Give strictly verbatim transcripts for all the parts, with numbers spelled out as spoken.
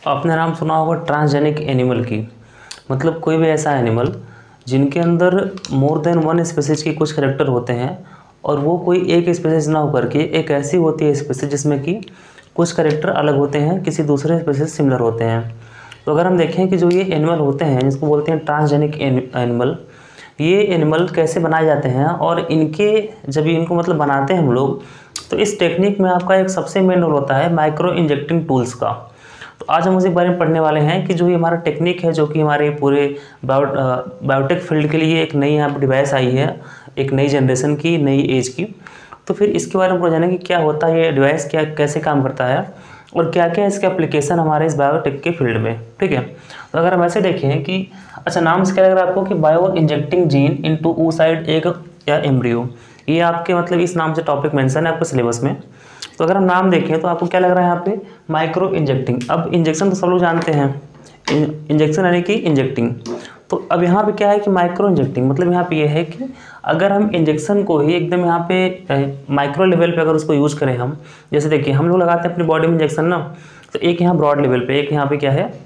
आपने नाम सुना होगा ट्रांसजेनिक एनिमल की। मतलब कोई भी ऐसा एनिमल जिनके अंदर मोर देन वन स्पीसीज के कुछ कैरेक्टर होते हैं और वो कोई एक स्पीसीज ना होकर के एक ऐसी होती है स्पीसीज जिसमें कि कुछ कैरेक्टर अलग होते हैं, किसी दूसरे स्पीसीज सिमिलर होते हैं। तो अगर हम देखें कि जो ये एनिमल होते हैं जिसको बोलते हैं ट्रांसजेनिक एनिमल, ये एनिमल कैसे बनाए जाते हैं और इनके जब इनको मतलब बनाते हैं हम लोग, तो इस टेक्निक में आपका एक सबसे मेन रोल होता है माइक्रो इंजेक्टिंग टूल्स का। तो आज हम उसी बारे में पढ़ने वाले हैं कि जो ये हमारा टेक्निक है, जो कि हमारे पूरे बायो बायोटेक फील्ड के लिए एक नई यहाँ पर डिवाइस आई है, एक नई जनरेशन की, नई एज की। तो फिर इसके बारे में पूरा जानें कि क्या होता है ये डिवाइस, क्या कैसे काम करता है और क्या क्या इसके एप्लीकेशन हमारे इस बायोटेक के फील्ड में। ठीक है, तो अगर हम ऐसे देखें कि अच्छा नाम से क्या लग रहा है आपको कि bio injecting gene into oocyte egg या एम्ब्रियो, ये आपके मतलब इस नाम से टॉपिक मेंशन है आपके सिलेबस में। तो अगर हम नाम देखें तो आपको क्या लग रहा है यहाँ पे माइक्रो इंजेक्टिंग। अब इंजेक्शन तो सब लोग जानते हैं, इंजेक्शन यानी कि इंजेक्टिंग। तो अब यहाँ पे क्या है कि माइक्रो इंजेक्टिंग मतलब यहाँ पे ये है कि अगर हम इंजेक्शन को ही एकदम यहाँ पे माइक्रो लेवल पे अगर उसको यूज करें हम, जैसे देखिए हम लोग लगाते हैं अपनी बॉडी में इंजेक्शन ना, तो एक यहाँ ब्रॉड लेवल पे, एक यहाँ पे क्या है।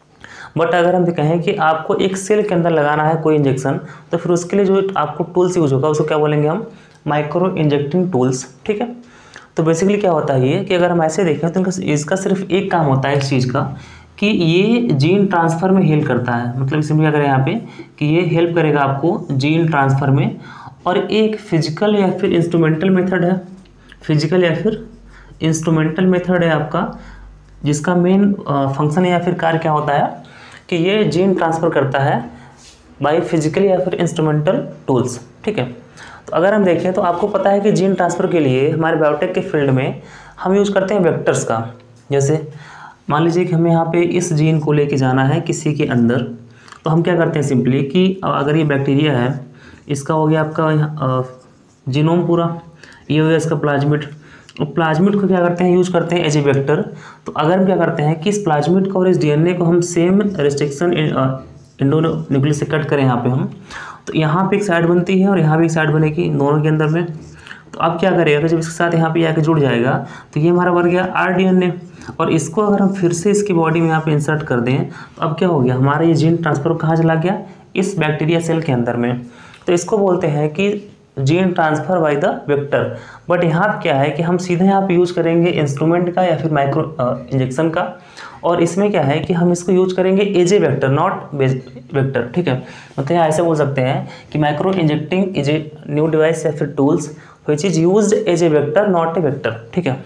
बट अगर हम कहें कि आपको एक सेल के अंदर लगाना है कोई इंजेक्शन, तो फिर उसके लिए जो आपको टूल्स यूज होगा उसको क्या बोलेंगे हम, माइक्रो इंजेक्टिंग टूल्स। ठीक है, तो बेसिकली क्या होता है ये कि अगर हम ऐसे देखें तो इसका सिर्फ एक काम होता है इस चीज़ का कि ये जीन ट्रांसफ़र में हेल्प करता है। मतलब इसमें क्या करें यहाँ पे कि ये हेल्प करेगा आपको जीन ट्रांसफ़र में। और एक फिजिकल या फिर इंस्ट्रूमेंटल मेथड है, फिजिकल या फिर इंस्ट्रूमेंटल मेथड है आपका, जिसका मेन फंक्शन या फिर कार्य क्या होता है कि ये जीन ट्रांसफ़र करता है बाय फिजिकल या फिर इंस्ट्रूमेंटल टूल्स। ठीक है, तो अगर हम देखें तो आपको पता है कि जीन ट्रांसफ़र के लिए हमारे बायोटेक के फील्ड में हम यूज़ करते हैं वेक्टर्स का। जैसे मान लीजिए कि हमें यहाँ पे इस जीन को लेके जाना है किसी के अंदर, तो हम क्या करते हैं सिंपली कि अगर ये बैक्टीरिया है, इसका हो गया आपका जीनोम पूरा, ये हो गया इसका प्लाज्मिड। और प्लाज्मिड को क्या करते हैं, यूज करते हैं एज ए वेक्टर। तो अगर हम क्या करते हैं कि इस प्लाज्मिड को और इस डीएनए को हम सेम रेस्ट्रिक्शन इंडो न्यूक्लियस से कट करें यहाँ पे हम, तो यहाँ पे एक साइड बनती है और यहाँ भी एक साइड बनेगी दोनों के अंदर में। तो अब क्या करेगा कि जब इसके साथ यहाँ पे आके जुड़ जाएगा तो ये हमारा बन गया आर डी एन ए। और इसको अगर हम फिर से इसकी बॉडी में यहाँ पे इंसर्ट कर दें तो अब क्या हो गया, हमारा ये जीन ट्रांसफर कहाँ चला गया, इस बैक्टीरिया सेल के अंदर में। तो इसको बोलते हैं कि gene transfer by the vector. But यहाँ पे क्या है कि हम सीधे यहाँ पे यूज करेंगे इंस्ट्रूमेंट का या फिर माइक्रो इंजेक्शन का, और इसमें क्या है कि हम इसको यूज करेंगे as a vector not vector. ठीक है, मतलब यहाँ ऐसे बोल सकते हैं कि microinjecting is a new device या फिर tools which is used as a vector not a vector. ठीक है,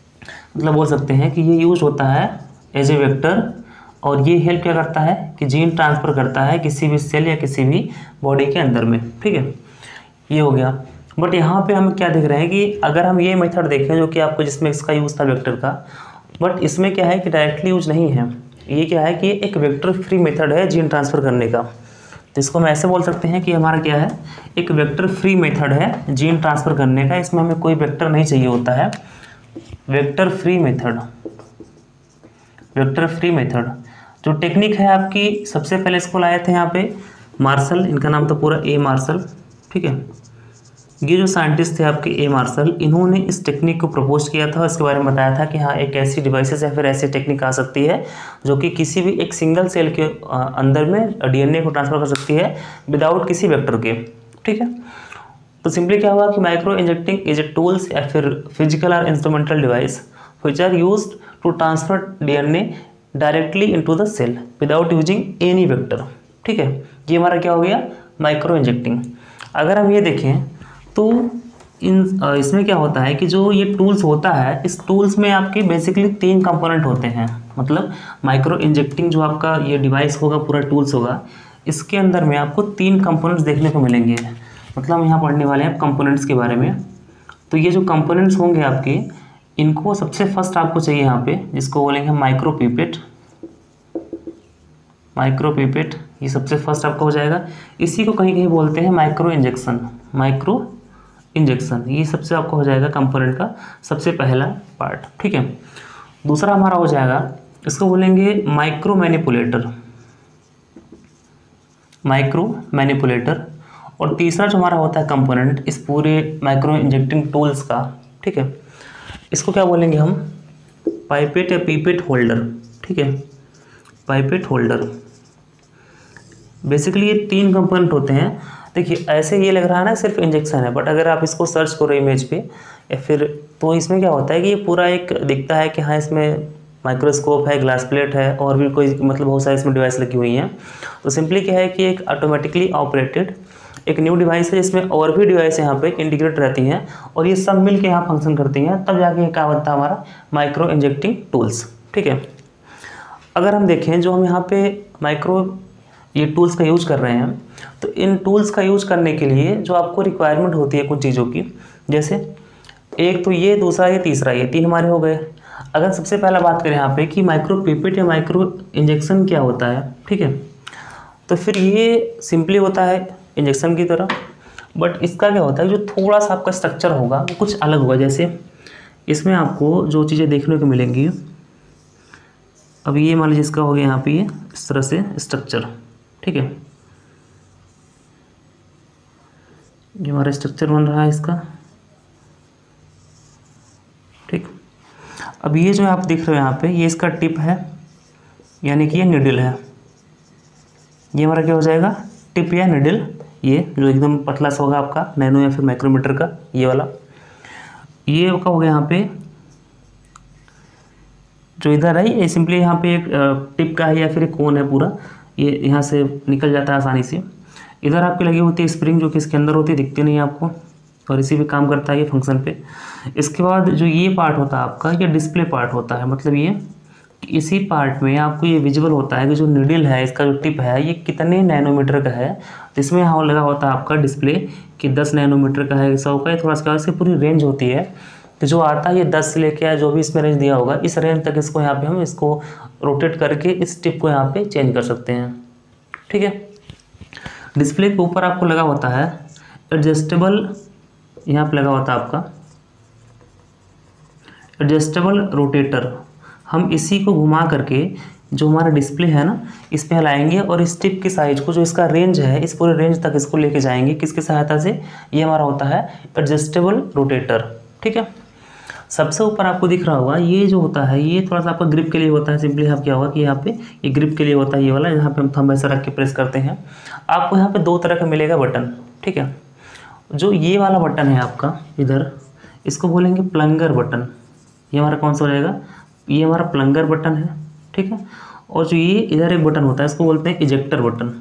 मतलब बोल सकते हैं कि ये यूज होता है एज ए वेक्टर और ये हेल्प क्या करता है कि जीन ट्रांसफर करता है किसी भी सेल या किसी भी बॉडी के अंदर में। ठीक है, ये हो गया। बट यहाँ पे हम क्या देख रहे हैं कि अगर हम ये मेथड देखें जो कि आपको जिसमें इसका यूज़ था वेक्टर का, बट इसमें क्या है कि डायरेक्टली यूज नहीं है। ये क्या है कि एक वेक्टर फ्री मेथड है जीन ट्रांसफ़र करने का। तो इसको हम ऐसे बोल सकते हैं कि हमारा क्या है, एक वेक्टर फ्री मेथड है जीन ट्रांसफ़र करने का। इसमें हमें कोई वेक्टर नहीं चाहिए होता है, vector free method. Vector free method जो टेक्निक है आपकी, सबसे पहले इसको लाए थे यहाँ पे मार्शल, इनका नाम तो पूरा ए मार्शल। ठीक है, ये जो साइंटिस्ट थे आपके ए मार्शल, इन्होंने इस टेक्निक को प्रपोज किया था, इसके बारे में बताया था कि हाँ एक ऐसी डिवाइसेस या फिर ऐसी टेक्निक आ सकती है जो कि किसी भी एक सिंगल सेल के अंदर में डीएनए को ट्रांसफर कर सकती है विदाउट किसी वेक्टर के। ठीक है, तो सिंपली क्या हुआ कि microinjecting is a tools या फिर फिजिकल और instrumental device which are used to transfer DNA directly into the cell without using any vector. ठीक है, ये हमारा क्या हो गया, माइक्रो इंजेक्टिंग। अगर हम ये देखें तो इन इसमें क्या होता है कि जो ये टूल्स होता है, इस टूल्स में आपके बेसिकली तीन कंपोनेंट होते हैं। मतलब माइक्रो इंजेक्टिंग जो आपका ये डिवाइस होगा, पूरा टूल्स होगा, इसके अंदर में आपको तीन कंपोनेंट्स देखने को मिलेंगे। मतलब हम यहाँ पढ़ने वाले हैं कंपोनेंट्स के बारे में। तो ये जो कंपोनेंट्स होंगे आपके, इनको सबसे फर्स्ट आपको चाहिए यहाँ पे, जिसको बोलेंगे माइक्रो पिपेट। माइक्रो पिपेट ये सबसे फर्स्ट आपका हो जाएगा। इसी को कहीं कहीं बोलते हैं माइक्रो इंजेक्शन। माइक्रो इंजेक्शन ये सबसे आपको हो जाएगा कंपोनेंट का सबसे पहला पार्ट। ठीक है, दूसरा हमारा हो जाएगा, इसको बोलेंगे माइक्रो मैनिपुलेटर। माइक्रो मैनिपुलेटर और तीसरा जो हमारा होता है कंपोनेंट इस पूरे माइक्रो इंजेक्टिंग टूल्स का, ठीक है, इसको क्या बोलेंगे हम, पाइपेट या पीपेट होल्डर। ठीक है, पाइपेट होल्डर। बेसिकली ये तीन कंपोनेंट होते हैं। देखिए ऐसे ये लग रहा है ना सिर्फ इंजेक्शन है, बट अगर आप इसको सर्च करो इमेज पे या फिर, तो इसमें क्या होता है कि ये पूरा एक दिखता है कि हाँ इसमें माइक्रोस्कोप है, ग्लास प्लेट है, और भी कोई मतलब बहुत सारी इसमें डिवाइस लगी हुई हैं। तो सिंपली क्या है कि एक ऑटोमेटिकली ऑपरेटेड एक न्यू डिवाइस है जिसमें और भी डिवाइस यहाँ पे इंटीग्रेट रहती हैं, और ये सब मिल के यहाँ फंक्शन करती हैं, तब जाके क्या बनता है हमारा माइक्रो इंजेक्टिंग टूल्स। ठीक है, अगर हम देखें जो हम यहाँ पे माइक्रो ये टूल्स का यूज कर रहे हैं, तो इन टूल्स का यूज करने के लिए जो आपको रिक्वायरमेंट होती है कुछ चीज़ों की, जैसे एक तो ये, दूसरा ये, तीसरा ये, तीन हमारे हो गए। अगर सबसे पहला बात करें यहाँ पे कि माइक्रो पिपेट या माइक्रो इंजेक्शन क्या होता है, ठीक है, तो फिर ये सिंपली होता है इंजेक्शन की तरह, बट इसका क्या होता है जो थोड़ा सा आपका स्ट्रक्चर होगा वो कुछ अलग होगा। जैसे इसमें आपको जो चीज़ें देखने को मिलेंगी, अब ये मान लीजिए इसका हो गया यहाँ पे ये इस तरह से स्ट्रक्चर, ठीक है, ये हमारा स्ट्रक्चर बन रहा है इसका, ठीक। अब ये जो आप देख रहे हो यहाँ पे, ये इसका टिप है, यानी कि ये निडल है, ये हमारा क्या हो जाएगा टिप या निडल, ये जो एकदम पतला सा होगा आपका नैनो या फिर माइक्रोमीटर का ये वाला। ये का हो गया यहाँ पे जो इधर है, ये सिंपली यहाँ पे एक टिप का है या फिर एक कोन है पूरा, ये यहाँ से निकल जाता है आसानी से। इधर आपकी लगी होती है स्प्रिंग जो कि इसके अंदर होती है, दिखती नहीं है आपको, और इसी पे काम करता है ये फंक्शन पे। इसके बाद जो ये पार्ट होता है आपका, ये डिस्प्ले पार्ट होता है, मतलब ये इसी पार्ट में आपको ये विजुअल होता है कि जो नीडल है, इसका जो टिप है ये कितने नैनोमीटर का है। तो इसमें यहाँ लगा होता है आपका डिस्प्ले कि दस नैनोमीटर का है, सौ का है, थोड़ा सा इसकी पूरी रेंज होती है। तो जो आता है ये दस से लेके या जो भी इसमें रेंज दिया होगा, इस रेंज तक इसको यहाँ पे हम इसको रोटेट करके इस टिप को यहाँ पे चेंज कर सकते हैं, ठीक है। डिस्प्ले के ऊपर आपको लगा होता है एडजस्टेबल, यहाँ पे लगा होता है आपका एडजस्टेबल रोटेटर। हम इसी को घुमा करके जो हमारा डिस्प्ले है ना, इस पे हिलाएंगे और इस टिप की साइज को, जो इसका रेंज है, इस पूरे रेंज तक इसको लेके जाएंगे। किसकी सहायता से? ये हमारा होता है एडजस्टेबल रोटेटर, ठीक है। सबसे ऊपर आपको दिख रहा होगा ये जो होता है, ये थोड़ा सा आपका ग्रिप के लिए होता है। सिंपली आप क्या होगा कि यहाँ पे ये ग्रिप के लिए होता है, ये वाला, यहाँ पे हम थंब ऐसा रख के प्रेस करते हैं। आपको यहाँ पे दो तरह का मिलेगा बटन, ठीक है। जो ये वाला बटन है आपका इधर, इसको बोलेंगे प्लंगर बटन। ये हमारा कौन सा हो जाएगा? ये हमारा प्लंगर बटन है, ठीक है। और जो ये इधर एक बटन होता है, इसको बोलते हैं इजेक्टर बटन,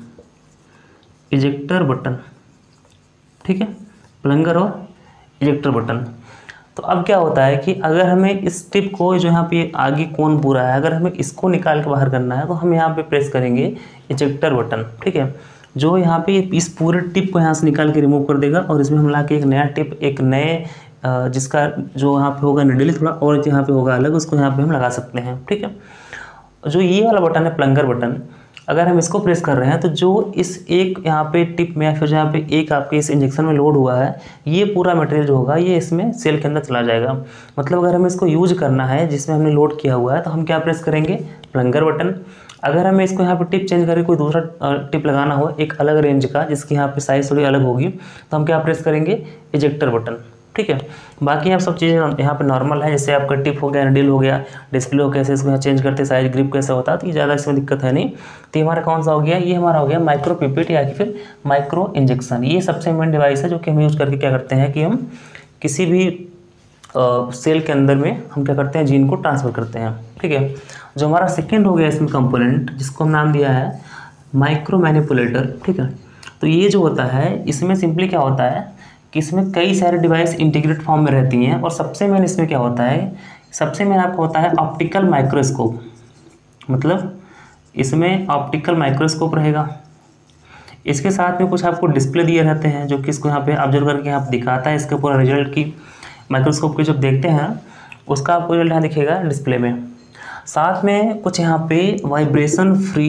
इजेक्टर बटन, ठीक है। प्लंगर और इजेक्टर बटन। तो अब क्या होता है कि अगर हमें इस टिप को, जो यहाँ पे आगे कोन पूरा है, अगर हमें इसको निकाल के बाहर करना है, तो हम यहाँ पे प्रेस करेंगे इजेक्टर बटन, ठीक है। जो यहाँ पे इस पूरे टिप को यहाँ से निकाल के रिमूव कर देगा, और इसमें हम ला के एक नया टिप, एक नए जिसका जो यहाँ पे होगा निडली थोड़ा और यहाँ पे होगा अलग, उसको यहाँ पे हम लगा सकते हैं, ठीक है। जो ये वाला बटन है प्लंगर बटन, अगर हम इसको प्रेस कर रहे हैं तो जो इस एक यहाँ पे टिप में या फिर जहाँ पे एक आपके इस इंजेक्शन में लोड हुआ है, ये पूरा मटेरियल जो होगा ये इसमें सेल के अंदर चला जाएगा। मतलब अगर हमें इसको यूज करना है जिसमें हमने लोड किया हुआ है, तो हम क्या प्रेस करेंगे? Plunger button. अगर हमें इसको यहाँ पे टिप चेंज करके कोई दूसरा टिप लगाना हो एक अलग रेंज का, जिसकी यहाँ पे साइज थोड़ी अलग होगी, तो हम क्या प्रेस करेंगे? इजेक्टर बटन, ठीक है। बाकी आप सब चीज़ें यहाँ पे नॉर्मल है, जैसे आपका टिप हो गया, निडल हो गया, डिस्प्ले हो, कैसे इसको यहाँ चेंज करते, साइज, ग्रिप कैसे होता है, तो ये ज़्यादा इसमें दिक्कत है नहीं। तो ये हमारा कौन सा हो गया? ये हमारा हो गया माइक्रो पिपेट या फिर माइक्रो इंजेक्शन। ये सबसे मेन डिवाइस है जो कि हम यूज़ करके क्या करते हैं कि हम किसी भी आ, सेल के अंदर में हम क्या करते हैं? जीन को ट्रांसफ़र करते हैं, ठीक है। जो हमारा सेकेंड हो गया इसमें कंपोनेंट, जिसको हम नाम दिया है माइक्रो मैनिपुलेटर, ठीक है। तो ये जो होता है, इसमें सिंपली क्या होता है कि इसमें कई सारे डिवाइस इंटीग्रेट फॉर्म में रहती हैं, और सबसे मेन इसमें क्या होता है, सबसे मेन आपको होता है ऑप्टिकल माइक्रोस्कोप। मतलब इसमें ऑप्टिकल माइक्रोस्कोप रहेगा, इसके साथ में कुछ आपको डिस्प्ले दिए रहते हैं, जो कि इसको यहाँ पे ऑब्जर्व करके यहाँ पे दिखाता है इसके पूरा रिजल्ट की। माइक्रोस्कोप के जब देखते हैं उसका आपको रिजल्ट यहाँ दिखेगा डिस्प्ले में। साथ में कुछ यहाँ पे वाइब्रेशन फ्री,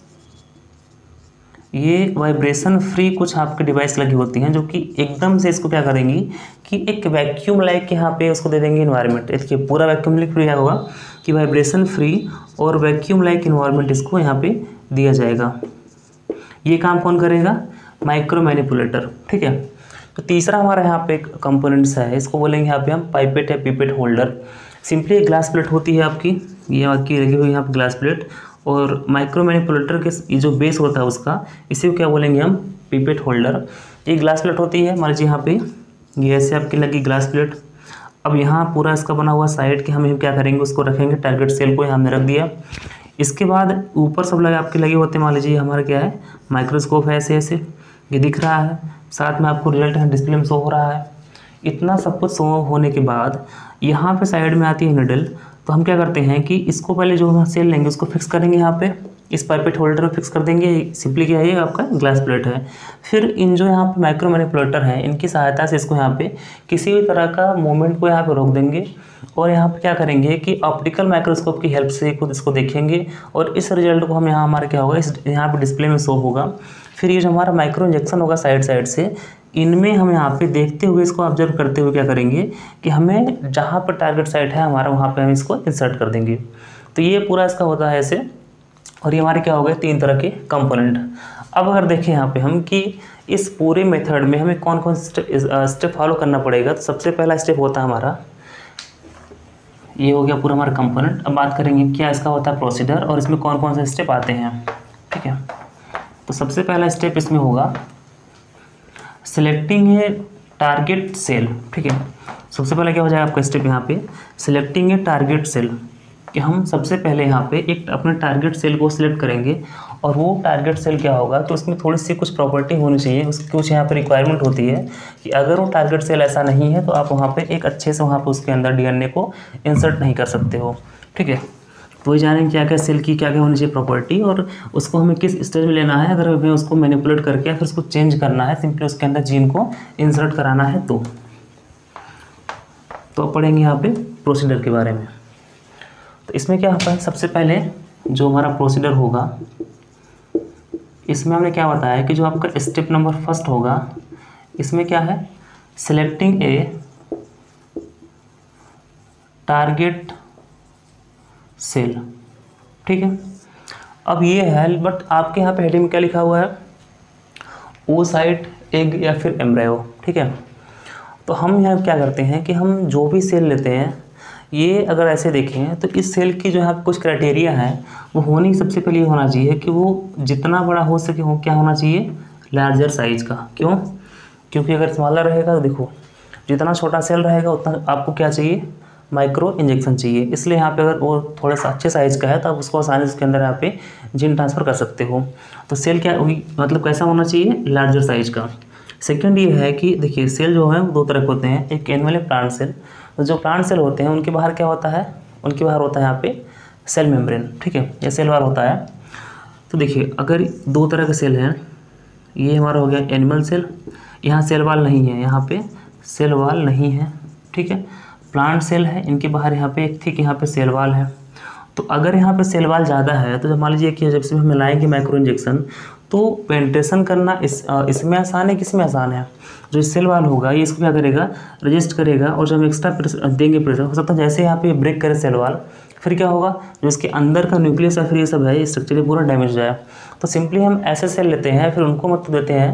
ये वाइब्रेशन फ्री कुछ आपके डिवाइस लगी होती हैं, जो कि एकदम से इसको क्या करेंगी कि एक वैक्यूम लाइक यहाँ पे उसको दे देंगे इन्वायरमेंट। इसके पूरा वैक्यूम लाइक फ्री क्या होगा कि वाइब्रेशन फ्री और वैक्यूम लाइक इन्वायरमेंट इसको यहाँ पे दिया जाएगा। ये काम कौन करेगा? माइक्रो मैनिपुलेटर, ठीक है। तो तीसरा हमारा यहाँ पे एक कंपोनेंट्स है, इसको बोलेंगे यहाँ पे हम पाइपेट या पिपेट होल्डर। सिंपली एक ग्लास प्लेट होती है आपकी, ये आपकी लगी हुई यहाँ पर ग्लास प्लेट, और माइक्रो मैनिपुलेटर के जो बेस होता है उसका, इसी को क्या बोलेंगे हम, पिपेट होल्डर। ये ग्लास प्लेट होती है, मान लीजिए यहाँ पे ये ऐसे आपकी लगी ग्लास प्लेट। अब यहाँ पूरा इसका बना हुआ साइड के हम क्या करेंगे, उसको रखेंगे, टारगेट सेल को यहाँ हमने रख दिया। इसके बाद ऊपर सब लगे आपके लगे होते हैं, मान लीजिए हमारा क्या है, माइक्रोस्कोप है, ऐसे ऐसे ये दिख रहा है, साथ में आपको रिजल्ट है डिस्प्ले में शो हो रहा है। इतना सब कुछ शो होने के बाद यहाँ पे साइड में आती है निडल। तो हम क्या करते हैं कि इसको पहले जो हम सेल लेंगे उसको फिक्स करेंगे यहाँ पे, इस पाइपेट होल्डर में फिक्स कर देंगे। सिंपली क्या है, ये आपका ग्लास प्लेट है। फिर इन जो यहाँ पे माइक्रो मैनिपुलेटर हैं, इनकी सहायता से इसको यहाँ पे किसी भी तरह का मूवमेंट को यहाँ पे रोक देंगे, और यहाँ पे क्या करेंगे कि ऑप्टिकल माइक्रोस्कोप की हेल्प से खुद इसको देखेंगे, और इस रिजल्ट को हम यहाँ हमारे क्या होगा, इस यहाँ पे डिस्प्ले में शो होगा। फिर ये जो हमारा माइक्रो इंजेक्शन होगा साइड साइड से, इनमें हम यहाँ पे देखते हुए, इसको ऑब्जर्व करते हुए क्या करेंगे कि हमें जहाँ पर टारगेट साइट है हमारा, वहाँ पे हम इसको इंसर्ट कर देंगे। तो ये पूरा इसका होता है ऐसे। और ये हमारे क्या हो गए, तीन तरह के कंपोनेंट। अब अगर देखें यहाँ पे हम कि इस पूरे मेथड में हमें कौन कौन से स्टेप फॉलो करना पड़ेगा, तो सबसे पहला स्टेप होता है हमारा, ये हो गया पूरा हमारा कंपोनेंट। अब बात करेंगे क्या इसका होता है प्रोसीजर, और इसमें कौन कौन से स्टेप आते हैं। ठीक है, तो सबसे पहला स्टेप इसमें होगा सिलेक्टिंग ए टारगेट सेल। ठीक है, सबसे पहले क्या हो जाएगा आपका स्टेप यहाँ पे, सिलेक्टिंग ए टारगेट सेल, कि हम सबसे पहले यहाँ पे एक अपने टारगेट सेल को सिलेक्ट करेंगे। और वो टारगेट सेल क्या होगा, तो उसमें थोड़ी सी कुछ प्रॉपर्टी होनी चाहिए, उसकी कुछ यहाँ पे रिक्वायरमेंट होती है कि अगर वो टारगेट सेल ऐसा नहीं है तो आप वहाँ पे एक अच्छे से वहाँ पे उसके अंदर डीएनए को इंसर्ट नहीं कर सकते हो। ठीक है, तो वही जानेंगे क्या क्या सेल की क्या क्या होनी चाहिए प्रॉपर्टी, और उसको हमें किस स्टेज में लेना है, अगर हमें उसको मैनिपुलेट करके फिर उसको चेंज करना है, सिंपली उसके अंदर जीन को इंसर्ट कराना है। तो तो पढ़ेंगे यहाँ पे प्रोसीजर के बारे में। तो इसमें क्या होता है, सबसे पहले जो हमारा प्रोसीजर होगा, इसमें हमने क्या बताया कि जो आपका स्टेप नंबर फर्स्ट होगा, इसमें क्या है, सिलेक्टिंग ए टारगेट सेल। ठीक है, अब ये है, बट आपके यहाँ पे हेडिंग में क्या लिखा हुआ है, oocyte, एग या फिर एम्ब्रायो। ठीक है, तो हम यहाँ क्या करते हैं कि हम जो भी सेल लेते हैं, ये अगर ऐसे देखें तो इस सेल की जो यहाँ पे कुछ क्राइटेरिया है, वो होनी सबसे पहले होना चाहिए कि वो जितना बड़ा हो सके हो, क्या होना चाहिए, लार्जर साइज का। क्यों, क्योंकि अगर स्मॉलर रहेगा तो देखो जितना छोटा सेल रहेगा उतना आपको क्या चाहिए, माइक्रो इंजेक्शन चाहिए। इसलिए यहाँ पे अगर वो थोड़ा सा अच्छे साइज़ का है तो आप उसको आसानी से उसके अंदर यहाँ पे जीन ट्रांसफ़र कर सकते हो। तो सेल क्या हुई, मतलब कैसा होना चाहिए, लार्जर साइज का। सेकंड ये है कि देखिए सेल जो है वो दो तरह के होते हैं, एक एनिमल है, प्लांट सेल। तो जो प्लांट सेल होते हैं उनके बाहर क्या होता है, उनके बाहर होता है यहाँ पे सेल मेम्ब्रेन। ठीक है, ये सेल वाल होता है। तो देखिए अगर दो तरह के सेल हैं, ये हमारा हो गया एनिमल सेल, यहाँ सेल वाल नहीं है, यहाँ पे सेल वाल नहीं है। ठीक है, प्लांट सेल है, इनके बाहर यहाँ पे एक थी कि यहाँ पे सेल वाल है। तो अगर यहाँ पे सेल वाल ज़्यादा है तो जब मान लीजिए कि जब से हम लाएंगे माइक्रो इंजेक्शन, तो पेंटेशन करना इस इसमें आसान है, किसमें आसान है, जो सेल वाल होगा ये इसको क्या करेगा, रजिस्ट करेगा, और जब एक्स्ट्रा प्रेशर देंगे, प्रेशर हो सकता है जैसे यहाँ पे ब्रेक करे सेल वाल, फिर क्या होगा, जो इसके अंदर का न्यूक्लियस है, फिर ये सब है, ये स्ट्रक्चर पूरा डैमेज हो जाए। तो सिंपली हम ऐसे सेल लेते हैं, फिर उनको मतलब देते हैं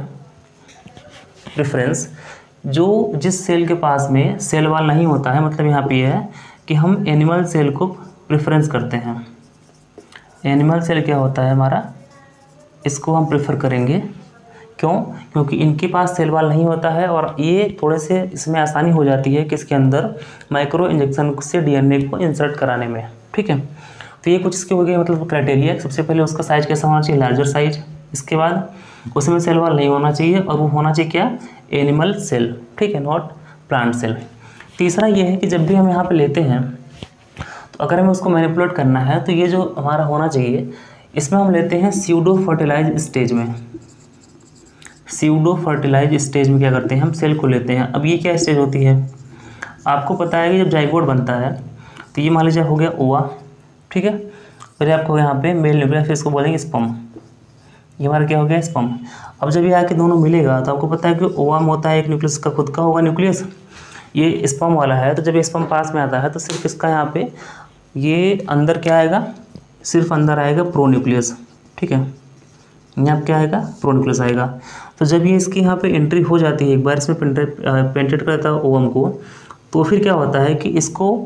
प्रेफरेंस, जो जिस सेल के पास में सेल वाल नहीं होता है, मतलब यहाँ पे ये है कि हम एनिमल सेल को प्रेफरेंस करते हैं। एनिमल सेल क्या होता है हमारा, इसको हम प्रेफर करेंगे। क्यों, क्योंकि इनके पास सेल वाल नहीं होता है, और ये थोड़े से इसमें आसानी हो जाती है कि इसके अंदर माइक्रो इंजेक्शन से डीएनए को इंसर्ट कराने में। ठीक है, तो ये कुछ इसके हो गए मतलब क्राइटेरिया। सबसे पहले उसका साइज कैसा होना चाहिए, लार्जर साइज। इसके बाद उसमें सेल वाल नहीं होना चाहिए, और वो होना चाहिए क्या, एनिमल सेल। ठीक है, नॉट प्लांट सेल। तीसरा ये है कि जब भी हम यहाँ पे लेते हैं, तो अगर हमें उसको मैनिपुलेट करना है, तो ये जो हमारा होना चाहिए, इसमें हम लेते हैं स्यूडो फर्टिलाइज स्टेज में। स्यूडो फर्टिलाइज स्टेज में क्या करते हैं, हम सेल को लेते हैं। अब ये क्या स्टेज होती है, आपको पता है कि जब जाइगोट बनता है, तो ये मान लीजिए हो गया ओवा। ठीक है, फिर आपको यहाँ पे मेल न्यूक्लियस, फिर इसको बोलेंगे स्पर्म। ये हमारा क्या हो गया, स्पर्म। अब जब ये आके दोनों मिलेगा, तो आपको पता है कि ओवा में होता है एक न्यूक्लियस का खुद का होगा न्यूक्लियस, ये स्पर्म वाला है। तो जब ये स्पर्म पास में आता है, तो सिर्फ इसका यहाँ पे ये अंदर क्या आएगा, सिर्फ अंदर आएगा प्रो न्यूक्लियस। ठीक है, यहाँ क्या आएगा, प्रो न्यूक्लियस आएगा। तो जब ये इसकी यहाँ पे एंट्री हो जाती है, एक बार इसमें पेंट्रेट पेंट्रेट करता है ओवम को, तो फिर क्या होता है कि इसको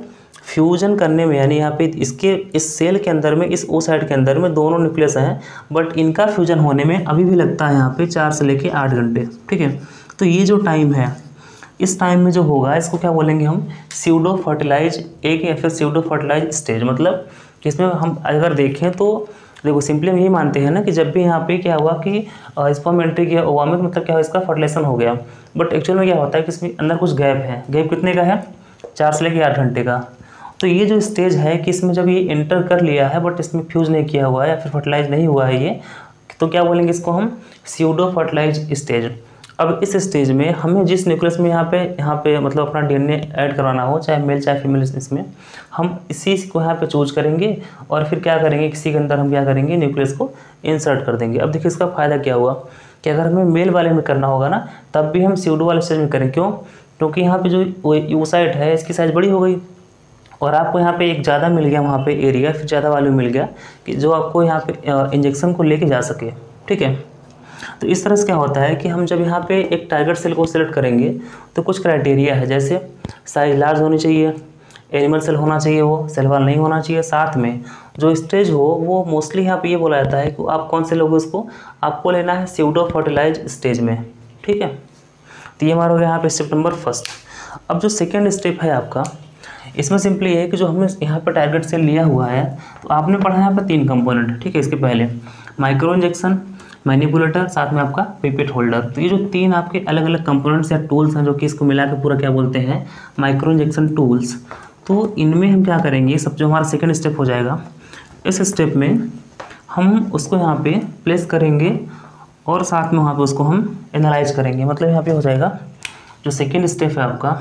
फ्यूजन करने में, यानी यहाँ पे इसके इस सेल के अंदर में, इस ओ साइड के अंदर में दोनों न्यूक्लियस हैं, बट इनका फ्यूजन होने में अभी भी लगता है यहाँ पे चार से लेके आठ घंटे। ठीक है, तो ये जो टाइम है, इस टाइम में जो होगा इसको क्या बोलेंगे हम, स्यूडो फर्टिलाइज एक या फिर स्यूडो फर्टिलाइज स्टेज। मतलब इसमें हम अगर देखें तो देखो सिंपली हम यही मानते हैं ना कि जब भी यहाँ पे क्या हुआ कि स्पर्म एंट्री किया ओवा में, मतलब क्या हुआ, इसका फर्टिलाइजेशन हो गया, बट एक्चुअल में क्या होता है कि इसमें अंदर कुछ गैप है। गैप कितने का है, चार से लेके आठ घंटे का। तो ये जो स्टेज है कि इसमें जब ये एंटर कर लिया है बट इसमें फ्यूज नहीं किया हुआ है या फिर फर्टिलाइज नहीं हुआ है ये, तो क्या बोलेंगे इसको हम, स्यूडो फर्टिलाइज स्टेज। अब इस स्टेज में हमें जिस न्यूक्लियस में यहाँ पे यहाँ पे मतलब अपना डीएनए ऐड करवाना हो, चाहे मेल चाहे फीमेल, इसमें हम इसी को यहाँ पे चूज करेंगे और फिर क्या करेंगे, किसी के अंदर हम क्या करेंगे, न्यूक्लियस को इंसर्ट कर देंगे। अब देखिए इसका फ़ायदा क्या हुआ कि अगर हमें मेल वाले में करना होगा ना, तब भी हम स्यूडो वाले स्टेज में करें। क्यों, क्योंकि यहाँ पे जो oocyte है इसकी साइज़ बड़ी हो गई और आपको यहाँ पे एक ज़्यादा मिल गया, वहाँ पे एरिया फिर ज़्यादा वैल्यू मिल गया कि जो आपको यहाँ पे इंजेक्शन को लेके जा सके। ठीक है, तो इस तरह से क्या होता है कि हम जब यहाँ पे एक टारगेट सेल को सिलेक्ट करेंगे तो कुछ क्राइटेरिया है, जैसे साइज लार्ज होनी चाहिए, एनिमल सेल होना चाहिए, वो सेल वाल नहीं होना चाहिए, साथ में जो स्टेज हो वो मोस्टली यहाँ पे ये बोला जाता है कि आप कौन से लोग उसको आपको लेना है स्यूडो फर्टिलाइज स्टेज में। ठीक है, तो ये हमारा हो गया यहाँ पे स्टेप नंबर फर्स्ट। अब जो सेकेंड स्टेप है आपका, इसमें सिंपली है कि जो हमने यहाँ पर टारगेट सेल लिया हुआ है, तो आपने पढ़ा है यहाँ पर तीन कंपोनेंट। ठीक है, इसके पहले माइक्रो इंजेक्शन, मैनिपुलेटर, साथ में आपका पिपेट होल्डर। तो ये जो तीन आपके अलग अलग कंपोनेंट्स या टूल्स हैं जो कि इसको मिला के पूरा क्या बोलते हैं, माइक्रो इंजेक्शन टूल्स। तो इनमें हम क्या करेंगे, सब जो हमारा सेकंड स्टेप हो जाएगा, इस स्टेप में हम उसको यहाँ पे प्लेस करेंगे और साथ में वहाँ पे उसको हम एनालाइज करेंगे। मतलब यहाँ पे हो जाएगा जो सेकेंड स्टेप है आपका,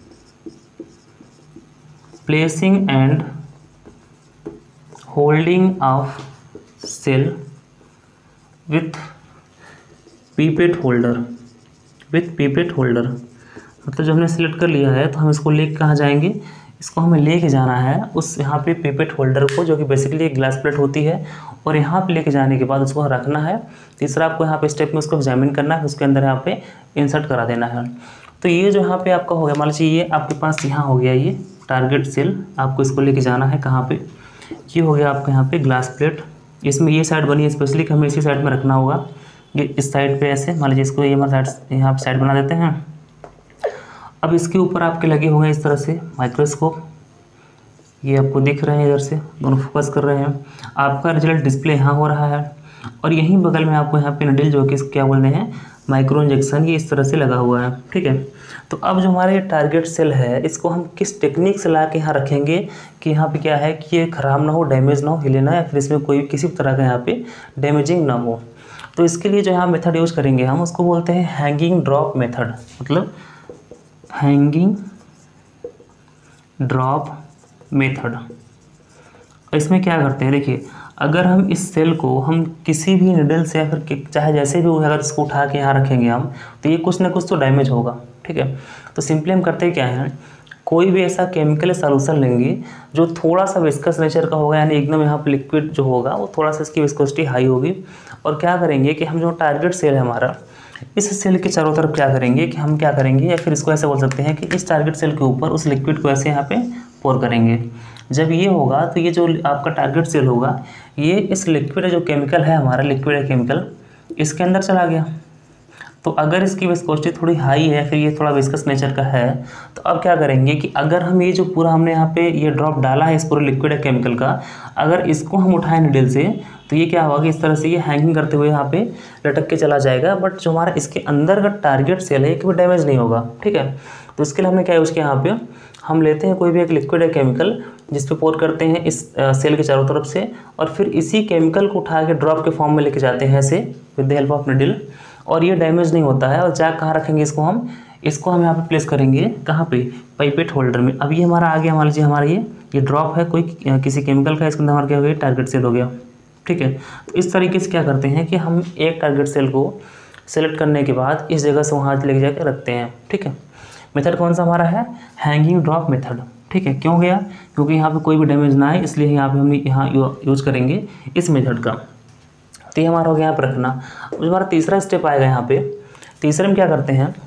placing and holding of cell with pipette holder, with pipette holder. मतलब जो हमने सिलेक्ट कर लिया है तो हम इसको लेके कहाँ जाएंगे, इसको हमें लेके जाना है उस यहाँ पे पीपेट होल्डर को, जो कि बेसिकली एक ग्लास प्लेट होती है, और यहाँ पे लेके जाने के बाद उसको रखना है। तीसरा आपको यहाँ पे स्टेप में उसको एग्जामिन करना है, उसके अंदर यहाँ पे इंसर्ट करा देना है। तो ये जो यहाँ पे आपका हो गया, मान लीजिए ये आपके पास यहाँ हो गया ये टारगेट सेल, आपको इसको लेके जाना है कहाँ पे, ये हो गया आपका यहाँ पे ग्लास प्लेट। इसमें ये साइड बनी है स्पेशली कि हमें इसी साइड में रखना होगा, ये इस साइड पे ऐसे, मान लीजिए इसको ये हमारे साइड यहाँ पे साइड बना देते हैं। अब इसके ऊपर आपके लगे हुए हैं इस तरह से माइक्रोस्कोप, ये आपको दिख रहे हैं, इधर से दोनों फोकस कर रहे हैं। आपका रिजल्ट डिस्प्ले यहाँ हो रहा है और यहीं बगल में आपको यहाँ पे निडल जो कि क्या बोलते हैं, माइक्रो इंजेक्शन, ये इस तरह से लगा हुआ है। ठीक है, तो अब जो हमारा ये टारगेट सेल है इसको हम किस टेक्निक से ला के यहाँ रखेंगे कि यहाँ पे क्या है कि ये ख़राब ना हो, डैमेज ना हो, हिले ना, या फिर इसमें कोई किसी तरह का यहाँ पे डैमेजिंग ना हो। तो इसके लिए जो यहाँ मेथड यूज़ करेंगे हम, उसको बोलते हैं हैंगिंग ड्रॉप मेथड। मतलब हैंगिंग ड्रॉप मेथड। इसमें क्या करते हैं, देखिए अगर हम इस सेल को हम किसी भी निडल से या फिर चाहे जैसे भी अगर इसको उठा के यहाँ रखेंगे हम, तो ये कुछ ना कुछ तो डैमेज होगा। ठीक है, तो सिंपली हम करते क्या हैं, कोई भी ऐसा केमिकल सॉल्यूशन लेंगे जो थोड़ा सा विस्कस नेचर का होगा, यानी एकदम यहाँ पे लिक्विड जो होगा वो थोड़ा सा इसकी विस्कोसिटी हाई होगी, और क्या करेंगे कि हम जो टारगेट सेल है हमारा, इस सेल के चारों तरफ क्या करेंगे कि हम क्या करेंगे, या फिर इसको ऐसे बोल सकते हैं कि इस टारगेट सेल के ऊपर उस लिक्विड को ऐसे यहाँ पे पोर करेंगे। जब ये होगा तो ये जो आपका टारगेट सेल होगा, ये इस लिक्विड जो केमिकल है हमारा, लिक्विड है केमिकल, इसके अंदर चला गया। तो अगर इसकी विस्कोसिटी थोड़ी हाई है, फिर ये थोड़ा विस्कस नेचर का है, तो अब क्या करेंगे कि अगर हम ये जो पूरा हमने यहाँ पे ये ड्रॉप डाला है इस पूरे लिक्विड है केमिकल का, अगर इसको हम उठाएं निडल से, तो ये क्या होगा कि इस तरह से ये हैंगिंग करते हुए यहाँ पे लटक के चला जाएगा, बट जो हमारा इसके अंदर का टारगेट सेल है कि डैमेज नहीं होगा। ठीक है, तो इसके लिए हमने क्या यूज़ किया, यहाँ पे हम लेते हैं कोई भी एक लिक्विड है केमिकल, जिस पे पोर करते हैं इस सेल के चारों तरफ से, और फिर इसी केमिकल को उठा के ड्रॉप के फॉर्म में लेके जाते हैं ऐसे with the help of needle, और ये डैमेज नहीं होता है। और जा कहाँ रखेंगे इसको, हम इसको हम यहाँ पे प्लेस करेंगे कहाँ पे, पाइपेट होल्डर में। अब ये हमारा आ गया, मान लीजिए हमारा ये ये ड्रॉप है कोई किसी केमिकल का, इसके अंदर हमारा क्या हो गया, टारगेट सेल हो गया। ठीक है, तो इस तरीके से क्या करते हैं कि हम एक टारगेट सेल को सेलेक्ट करने के बाद इस जगह से वहाँ लेके जाकर रखते हैं। ठीक है, मेथड कौन सा हमारा है, हैंगिंग ड्रॉप मेथड। ठीक है, क्यों गया, क्योंकि यहाँ पे कोई भी डैमेज ना आए, इसलिए यहाँ पे हम यहाँ यूज़ करेंगे इस मेथड का। तो ये हमारा हो गया यहाँ पर रखना। अब हमारा तीसरा स्टेप आएगा यहाँ पे, तीसरे में क्या करते हैं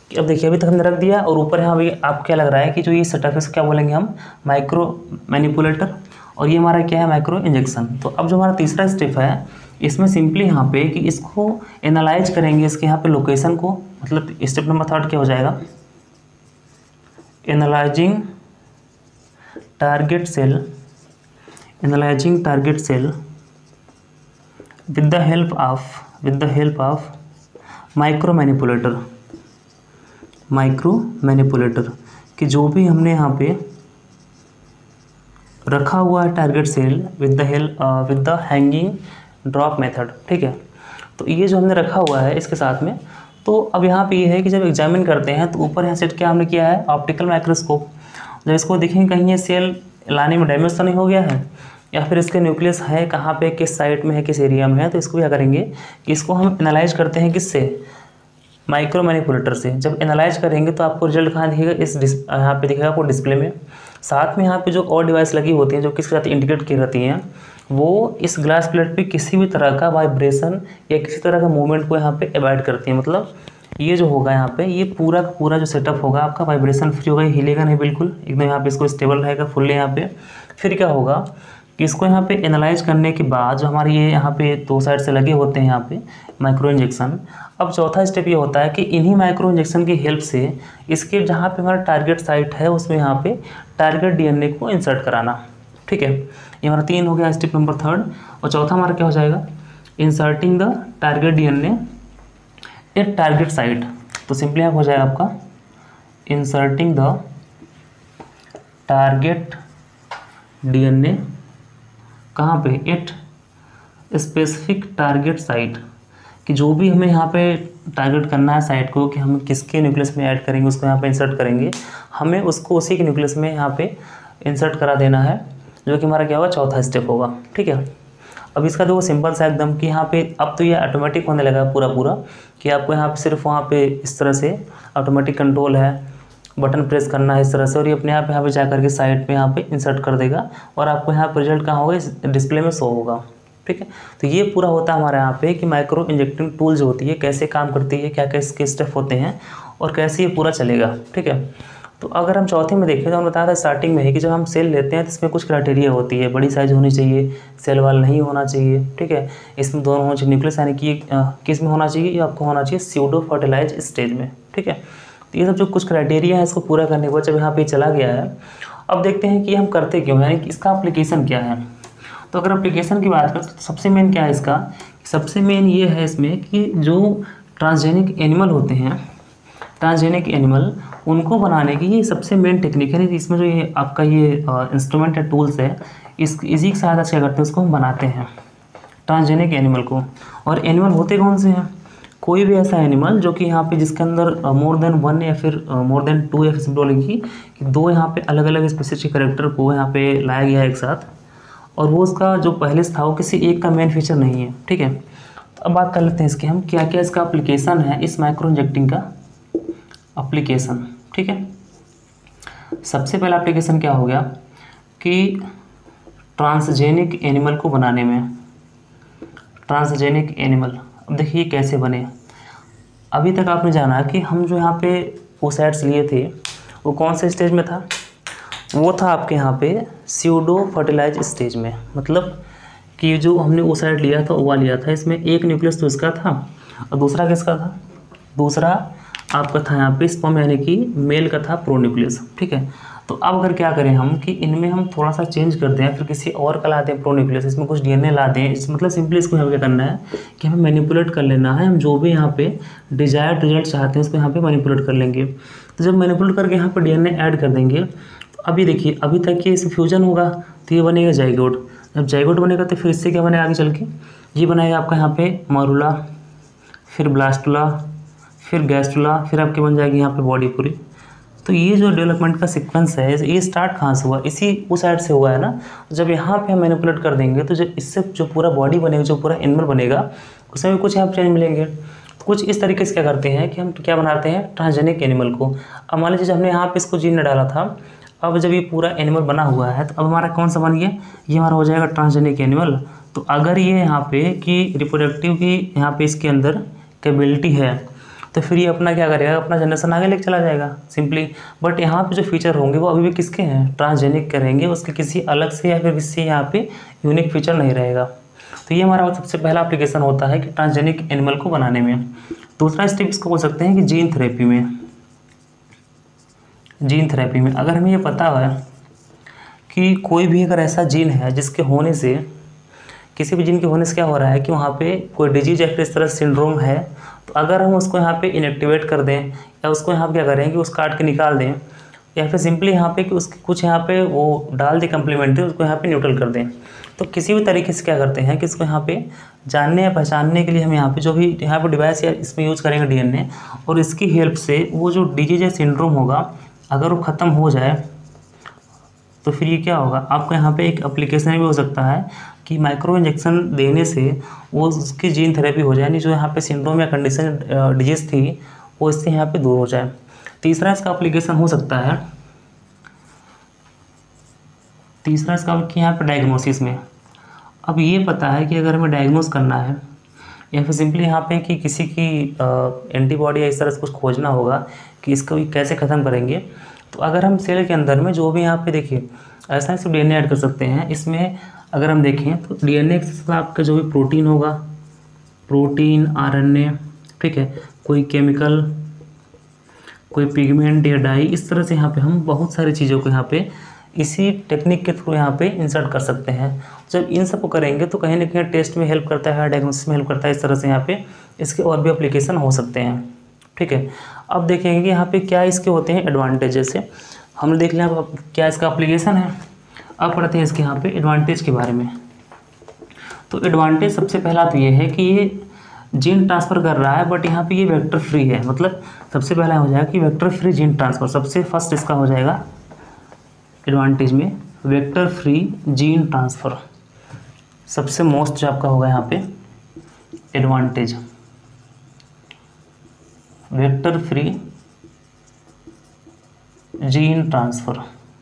कि अब देखिए अभी तक हमने रख दिया और ऊपर यहाँ भी आप क्या लग रहा है कि जो ये सेटअप है इसको क्या बोलेंगे हम, माइक्रो मैनिपुलेटर, और ये हमारा क्या है, माइक्रो इंजेक्शन। तो अब जो हमारा तीसरा स्टेप है इसमें सिंपली यहाँ पे कि इसको एनालाइज करेंगे, इसके यहाँ पे लोकेशन को, मतलब स्टेप नंबर थर्ड क्या हो जाएगा, analysing target cell, analysing target cell with the help of with the help of micro manipulator, micro manipulator कि जो भी हमने यहाँ पे रखा हुआ है target cell with the help with the hanging drop method, ठीक है। तो ये जो हमने रखा हुआ है इसके साथ में, तो अब यहाँ पे ये है कि जब एग्जामिन करते हैं तो ऊपर यहाँ सेट क्या हमने किया है, ऑप्टिकल माइक्रोस्कोप। जब इसको देखेंगे कहीं ये सेल लाने में डैमेज तो नहीं हो गया है, या फिर इसके न्यूक्लियस है कहाँ पे, किस साइट में है, किस एरिया में है, तो इसको क्या करेंगे कि इसको हम एनालाइज करते हैं किससे, माइक्रो मैनिपुलेटर से। जब एनालाइज करेंगे तो आपको रिजल्ट कहाँ दिखेगा, इस यहाँ पे दिखेगा आपको डिस्प्ले में। साथ में यहाँ पे जो और डिवाइस लगी होती हैं जो किसके साथ इंटीग्रेट की रहती हैं, वो इस ग्लास प्लेट पे किसी भी तरह का वाइब्रेशन या किसी तरह का मूवमेंट को यहाँ पे अवॉइड करती हैं। मतलब ये जो होगा यहाँ पे, ये पूरा का पूरा जो सेटअप होगा आपका वाइब्रेशन फ्री होगा, ये हिलेगा नहीं बिल्कुल, एकदम यहाँ पे इसको स्टेबल रहेगा फुल्ली यहाँ पे। फिर क्या होगा कि इसको यहाँ पे एनालाइज करने के बाद जो हमारे ये यहाँ पे दो साइड से लगे होते हैं यहाँ पे माइक्रो इंजेक्शन, अब चौथा स्टेप ये होता है कि इन्हीं माइक्रो इंजेक्शन की हेल्प से इसके जहाँ पे हमारा टारगेट साइट है उसमें यहाँ पे टारगेट डीएनए को इंसर्ट कराना, ठीक है। ये हमारा तीन हो गया स्टेप नंबर थर्ड। और चौथा हमारा क्या हो जाएगा, inserting the target DNA at target site. तो सिंपली यहाँ हो जाएगा आपका इंसर्टिंग द टारगेट डीएनए कहाँ पे, एट स्पेसिफिक टारगेट साइट, कि जो भी हमें यहाँ पे टारगेट करना है साइट को, कि हम किसके न्यूक्लियस में ऐड करेंगे उसको यहाँ पे इंसर्ट करेंगे, हमें उसको उसी के न्यूक्लियस में यहाँ पे इंसर्ट करा देना है, जो कि हमारा क्या होगा, चौथा स्टेप होगा, ठीक है। अब इसका देखो सिंपल सा एकदम कि यहाँ पे अब तो ये ऑटोमेटिक होने लगा पूरा पूरा, कि आपको यहाँ पे सिर्फ वहाँ पे इस तरह से ऑटोमेटिक कंट्रोल है, बटन प्रेस करना है इस तरह से, और ये अपने आप यहाँ पे जा करके साइड पे यहाँ पे इंसर्ट कर देगा, और आपको यहाँ पे रिजल्ट कहाँ होगा, इस डिस्प्ले में शो होगा, ठीक है। तो ये पूरा होता है हमारे यहाँ पे कि माइक्रो इंजेक्टिंग टूल जो होती है कैसे काम करती है, क्या क्या इसके स्टेप होते हैं और कैसे ये पूरा चलेगा, ठीक है। तो अगर हम चौथे में देखें तो हम बताया था स्टार्टिंग में है कि जब हम सेल लेते हैं तो इसमें कुछ क्राइटेरिया होती है, बड़ी साइज होनी चाहिए, सेल वाल नहीं होना चाहिए, ठीक है। इसमें दोनों होना चाहिए, न्यूक्लियस यानी कि किस में होना चाहिए, ये आपको होना चाहिए स्यूडो फर्टिलाइज स्टेज में, ठीक है। तो ये सब जो कुछ क्राइटेरिया है इसको पूरा करने के बाद जब यहाँ पे चला गया है, अब देखते हैं कि हम करते क्यों, यानी कि इसका एप्लीकेशन क्या है। तो अगर एप्लीकेशन की बात करें तो सबसे मेन क्या है इसका, सबसे मेन ये है इसमें कि जो ट्रांसजेनिक एनिमल होते हैं, ट्रांसजेनिक एनिमल उनको बनाने की ये सबसे मेन टेक्निक है। इसमें जो ये आपका ये इंस्ट्रूमेंट है, टूल्स है, इस इसी की सहायता से क्या करते हैं, उसको हम बनाते हैं ट्रांसजेनिक एनिमल को। और एनिमल होते कौन से हैं, कोई भी ऐसा एनिमल जो कि यहाँ पे जिसके अंदर मोर देन वन या फिर मोर देन टू या फिर सिंपल कि दो यहाँ पे अलग अलग स्पेसिफिक कैरेक्टर को यहाँ पे लाया गया है एक साथ, और वो उसका जो पहले से था वो किसी एक का मेन फीचर नहीं है, ठीक है। तो अब बात कर लेते हैं इसके हम क्या क्या इसका एप्लीकेशन है, इस माइक्रो इंजेक्टिंग का एप्लीकेशन, ठीक है। सबसे पहला एप्लीकेशन क्या हो गया कि ट्रांसजेनिक एनिमल को बनाने में, ट्रांसजेनिक एनिमल। अब देखिए कैसे बने। अभी तक आपने जाना कि हम जो यहाँ पे ओसाइट्स लिए थे वो कौन से स्टेज में था, वो था आपके यहाँ पे स्यूडो फर्टिलाइज स्टेज में। मतलब कि जो हमने ओसाइट लिया था ओवा लिया था, इसमें एक न्यूक्लियस तो इसका था और दूसरा किसका था, दूसरा आपका था यहाँ पे स्पर्म यानी कि मेल का था प्रो न्यूक्लियस, ठीक है। तो अब अगर क्या करें हम कि इनमें हम थोड़ा सा चेंज कर दें, फिर किसी और का ला दें प्रो न्यूक्लियस, इसमें कुछ डीएनए ला दें, इस मतलब सिंपली इसको हमें क्या करना है कि हमें मैनिपुलेट कर लेना है। हम जो भी यहाँ पे डिजायर्ड रिजल्ट चाहते हैं उसको यहाँ पे मैनिपुलेट कर लेंगे। तो जब मैनिपुलेट करके यहाँ पे डीएनए ऐड कर देंगे तो अभी देखिए अभी तक ये इसमें फ्यूजन होगा तो ये बनेगा जाइगोट। जब जाइगोट बनेगा तो फिर इससे क्या बनेगा आगे चल के, ये बनाएगा आपका यहाँ पे मॉरुला, फिर ब्लास्टुला, फिर गैस्टुला, फिर आपके बन जाएगी यहाँ पे बॉडी पूरी। तो ये जो डेवलपमेंट का सीक्वेंस है ये स्टार्ट कहाँ से हुआ, इसी उस साइड से हुआ है ना। जब यहाँ पे हम मैनिपुलेट कर देंगे तो जो इससे जो पूरा बॉडी बनेगा, जो पूरा एनिमल बनेगा, उसमें भी कुछ यहाँ पे चेंज मिलेंगे। तो कुछ इस तरीके से क्या करते हैं कि हम क्या बनाते हैं ट्रांसजेनिक एनिमल को। अब मान लीजिए हमने यहाँ पे इसको जीन डाला था, अब जब ये पूरा एनिमल बना हुआ है तो अब हमारा कौन सा बन गया, ये हमारा हो जाएगा ट्रांसजेनिक एनिमल। तो अगर ये यहाँ पे कि रिप्रोडक्टिव की यहाँ पे इसके अंदर कैपेबिलिटी है तो फिर ये अपना क्या करेगा, अपना जनरेशन आगे लेके चला जाएगा सिंपली। बट यहाँ पे जो फीचर होंगे वो अभी भी किसके हैं, ट्रांसजेनिक करेंगे, उसके किसी अलग से या फिर किसी यहाँ पे यूनिक फीचर नहीं रहेगा। तो ये हमारा सबसे पहला एप्लीकेशन होता है कि ट्रांसजेनिक एनिमल को बनाने में। दूसरा स्टेप इसको बोल सकते हैं कि जीन थेरेपी में। जीन थेरेपी में अगर हमें ये पता है कि कोई भी अगर ऐसा जीन है जिसके होने से, किसी भी जीन के होने से क्या हो रहा है कि वहाँ पे कोई डिजीज या फिर इस तरह सिंड्रोम है, तो अगर हम उसको यहाँ पे इनएक्टिवेट कर दें या उसको यहाँ पे क्या करें कि उस काट के निकाल दें, या फिर सिंपली यहाँ पे कि उसके कुछ यहाँ पे वो डाल दें कम्प्लीमेंट्री, उसको यहाँ पे न्यूट्रल कर दें, तो किसी भी तरीके से क्या करते हैं कि इसको यहाँ पे जानने या पहचानने के लिए हम यहाँ पे जो भी यहाँ पे डिवाइस या इसमें यूज़ करेंगे डीएनए, और इसकी हेल्प से वो जो डिजीज या सिंड्रोम होगा अगर वो ख़त्म हो जाए तो फिर ये क्या होगा, आपको यहाँ पे एक एप्लीकेशन भी हो सकता है कि माइक्रो इंजेक्शन देने से वो उसकी जीन थेरेपी हो जाए, यानी जो यहाँ पे सिंड्रोम या कंडीशन डिजीज थी वो इससे यहाँ पे दूर हो जाए। तीसरा इसका एप्लीकेशन हो सकता है, तीसरा इसका कि यहाँ पे डायग्नोसिस में। अब ये पता है कि अगर हमें डायग्नोस करना है या फिर सिंपली यहाँ पे कि किसी की एंटीबॉडी या इस तरह से कुछ खोजना होगा कि इसको कैसे ख़त्म करेंगे, तो अगर हम सेल के अंदर में जो भी यहाँ पे देखिए ऐसा है सिर्फ डीएनए ऐड कर सकते हैं। इसमें अगर हम देखें तो डीएनए के साथ आपका जो भी प्रोटीन होगा, प्रोटीन, आरएनए, ठीक है, कोई केमिकल, कोई पिगमेंट या डाई, इस तरह से यहाँ पे हम बहुत सारी चीज़ों को यहाँ पे इसी टेक्निक के थ्रू यहाँ पे इंसर्ट कर सकते हैं। जब इन सब को करेंगे तो कहीं ना कहीं टेस्ट में हेल्प करता है, डायग्नोसिस में हेल्प करता है। इस तरह से यहाँ पे इसके और भी एप्लीकेशन हो सकते हैं, ठीक है। अब देखेंगे कि यहाँ पे क्या इसके होते हैं एडवांटेज। जैसे हमने देख लिया क्या इसका एप्लीकेशन है, अब पढ़ते हैं इसके यहाँ पे एडवांटेज के बारे में। तो एडवांटेज सबसे पहला तो ये है कि ये जीन ट्रांसफ़र कर रहा है, बट यहाँ पे ये वेक्टर फ्री है। मतलब सबसे पहला हो जाएगा कि वेक्टर फ्री जीन ट्रांसफ़र, सबसे फर्स्ट इसका हो जाएगा एडवांटेज में वेक्टर फ्री जीन ट्रांसफ़र, सबसे मोस्ट जो आपका होगा यहाँ पे advantage, vector free gene transfer.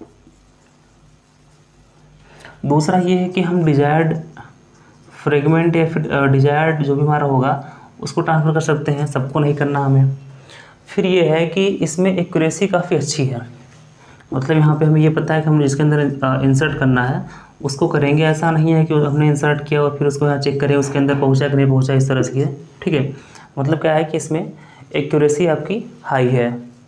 दूसरा ये है कि हम डिजायर्ड फ्रेगमेंट या फिर डिजायर्ड जो भी हमारा होगा उसको ट्रांसफ़र कर सकते हैं, सबको नहीं करना हमें। फिर ये है कि इसमें एक्यूरेसी काफ़ी अच्छी है, मतलब यहाँ पे हमें ये पता है कि हम जिसके अंदर इंसर्ट करना है उसको करेंगे। ऐसा नहीं है कि हमने इंसर्ट किया और फिर उसको यहाँ चेक करें उसके अंदर पहुँचा कि नहीं पहुँचा, इस तरह से, ठीक है। मतलब क्या है कि इसमें एक्यूरेसी आपकी हाई है।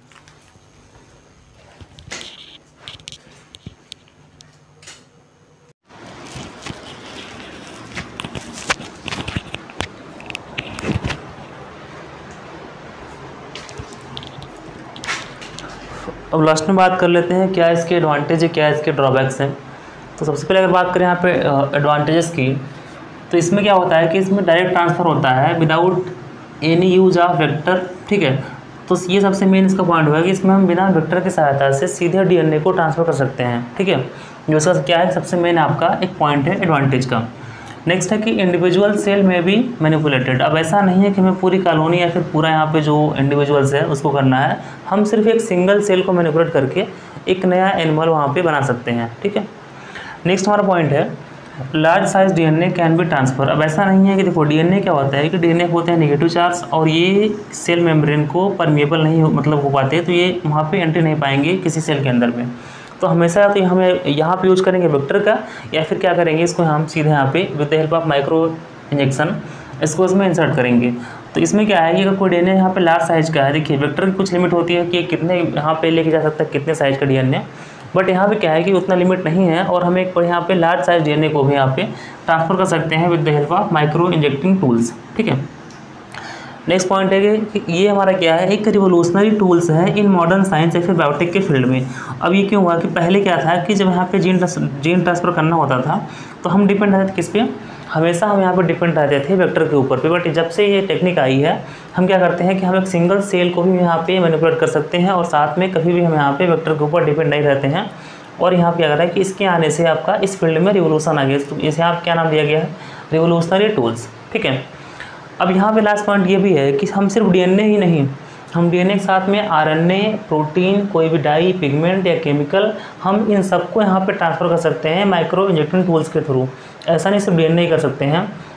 अब लास्ट में बात कर लेते हैं क्या इसके एडवांटेज है, क्या इसके ड्रॉबैक्स हैं। तो सबसे पहले अगर बात करें यहाँ पे एडवांटेजेस की, तो इसमें क्या होता है कि इसमें डायरेक्ट ट्रांसफ़र होता है without any use of vector, ठीक है। तो ये सबसे मेन इसका पॉइंट हुआ कि इसमें हम बिना वेक्टर की सहायता से सीधे डीएनए को ट्रांसफ़र कर सकते हैं, ठीक है। जो इसका क्या है सबसे मेन आपका एक पॉइंट है एडवांटेज का। नेक्स्ट है कि इंडिविजुअल सेल में भी मैनिपुलेटेड। अब ऐसा नहीं है कि हमें पूरी कॉलोनी या फिर पूरा यहाँ पे जो इंडिविजुअल्स है उसको करना है, हम सिर्फ एक सिंगल सेल को मैनिपुलेट करके एक नया एनिमल वहाँ पे बना सकते हैं, ठीक है। नेक्स्ट हमारा पॉइंट है large size DNA can be transfer. अब ऐसा नहीं है कि देखो डीएनए क्या होता है कि डीएनए होते हैं नेगेटिव चार्ज और ये सेल मेम्ब्रेन को परमिएबल नहीं हो मतलब हो पाते, तो ये वहाँ पे एंट्री नहीं पाएंगे किसी सेल के अंदर में। तो हमेशा तो हमें यहाँ पे यूज करेंगे वेक्टर का, या फिर क्या करेंगे इसको हम सीधे यहाँ पे with the help of micro injection इसको इसमें इंसर्ट करेंगे। तो इसमें क्या है कि अगर कोई डीएनए यहाँ पे लार्ज साइज का है, देखिए वेक्टर की कुछ लिमिट होती है कि कितने यहाँ पे लेके जा सकता है कितने साइज का डीएनए, बट यहाँ पे क्या है कि उतना लिमिट नहीं है और हम एक यहाँ पे लार्ज साइज डीएनए को भी यहाँ पे ट्रांसफ़र कर सकते हैं with the help of micro injecting tools, ठीक है। नेक्स्ट पॉइंट है कि ये हमारा क्या है एक रिवोल्यूशनरी टूल्स है इन मॉडर्न साइंस या फिर बायोटेक के फील्ड में। अब ये क्यों हुआ कि पहले क्या था कि जब यहाँ पे जीन जीन ट्रांसफ़र करना होता था तो हम डिपेंड रहते थे किस पे, हमेशा हम यहाँ पे डिपेंड रहते थे वेक्टर के ऊपर पे। बट जब से ये टेक्निक आई है हम क्या करते हैं कि हम एक सिंगल सेल को भी यहाँ पे मैनिपुलेट कर सकते हैं और साथ में कभी भी हम यहाँ पे वेक्टर के ऊपर डिपेंड नहीं रहते हैं। और यहाँ पे क्या कर रहा है कि इसके आने से आपका इस फील्ड में रिवोल्यूशन आ गया, तो इसे आप क्या नाम दिया गया है रिवोल्यूशनरी टूल्स, ठीक है। अब यहाँ पे लास्ट पॉइंट ये भी है कि हम सिर्फ डीएनए ही नहीं, हम डीएनए के साथ में आरएनए, प्रोटीन, कोई भी डाई, पिगमेंट या केमिकल, हम इन सबको यहाँ पे ट्रांसफ़र कर सकते हैं माइक्रो इंजेक्टिंग टूल्स के थ्रू। ऐसा नहीं सिर्फ डीएनए ही कर सकते हैं,